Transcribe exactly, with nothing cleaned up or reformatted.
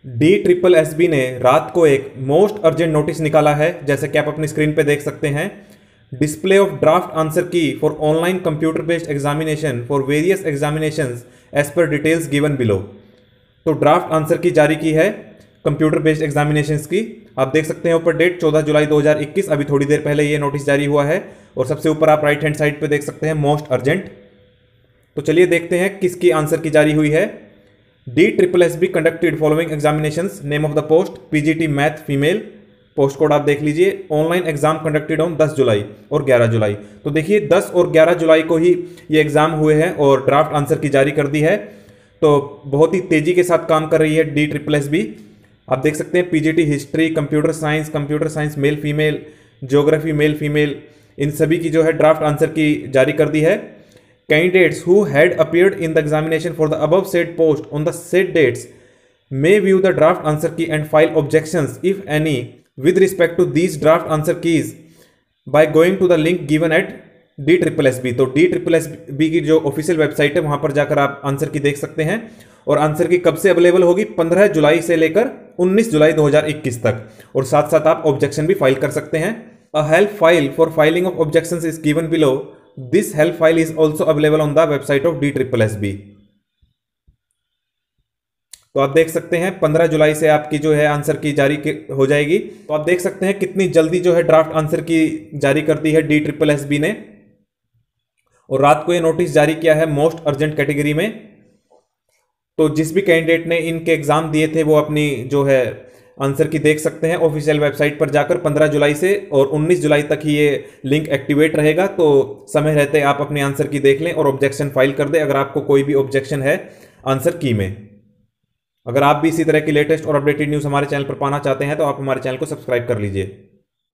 D triple S B ने रात को एक मोस्ट अर्जेंट नोटिस निकाला है, जैसे कि आप अपनी स्क्रीन पे देख सकते हैं। Display of draft answer key for online computer based examination for various examinations as पर डिटेल्स गिवन बिलो। तो ड्राफ्ट आंसर की जारी की है कंप्यूटर बेस्ड एग्जामिनेशंस की। आप देख सकते हैं ऊपर डेट चौदह जुलाई दो हज़ार इक्कीस, अभी थोड़ी देर पहले ये नोटिस जारी हुआ है। और सबसे ऊपर आप राइट हैंड साइड पे देख सकते हैं मोस्ट अर्जेंट। तो चलिए देखते हैं किसकी आंसर की जारी हुई है। D triple S B conducted following examinations, name of the post PGT math female, post code आप देख लीजिए। ऑनलाइन एग्जाम कंडक्टेड ऑन दस जुलाई और ग्यारह जुलाई। तो देखिए दस और ग्यारह जुलाई को ही ये एग्जाम हुए हैं और ड्राफ्ट आंसर की जारी कर दी है। तो बहुत ही तेजी के साथ काम कर रही है डी ट्रिपल एस बी। आप देख सकते हैं PGT history, computer science, computer science male female, geography male female, इन सभी की जो है ड्राफ्ट आंसर की जारी कर दी है। Candidates who had appeared in the examination for the above said post on the said dates may view the draft answer key and file objections, if any, with respect to these draft answer keys by going to the link given at D triple S B. तो D triple S B की जो official website है वहां पर जाकर आप answer की देख सकते हैं। और आंसर की कब से अवेलेबल होगी? पंद्रह जुलाई से लेकर उन्नीस जुलाई दो हज़ार इक्कीस तक। और साथ साथ आप ऑब्जेक्शन भी फाइल कर सकते हैं। A help file for filing of objections is given below. This help file is also available on the website of D triple S B. तो आप देख सकते हैं पंद्रह जुलाई से आपकी जो है आंसर की जारी हो जाएगी। तो आप देख सकते हैं कितनी जल्दी जो है ड्राफ्ट आंसर की जारी कर दी है डी ट्रिपल एस बी ने। और रात को ये नोटिस जारी किया है मोस्ट अर्जेंट कैटेगरी में। तो जिस भी कैंडिडेट ने इनके एग्जाम दिए थे वो अपनी जो है आंसर की देख सकते हैं ऑफिशियल वेबसाइट पर जाकर पंद्रह जुलाई से, और उन्नीस जुलाई तक ही ये लिंक एक्टिवेट रहेगा। तो समय रहते आप अपने आंसर की देख लें और ऑब्जेक्शन फाइल कर दें अगर आपको कोई भी ऑब्जेक्शन है आंसर की में। अगर आप भी इसी तरह की लेटेस्ट और अपडेटेड न्यूज़ हमारे चैनल पर पाना चाहते हैं तो आप हमारे चैनल को सब्सक्राइब कर लीजिए।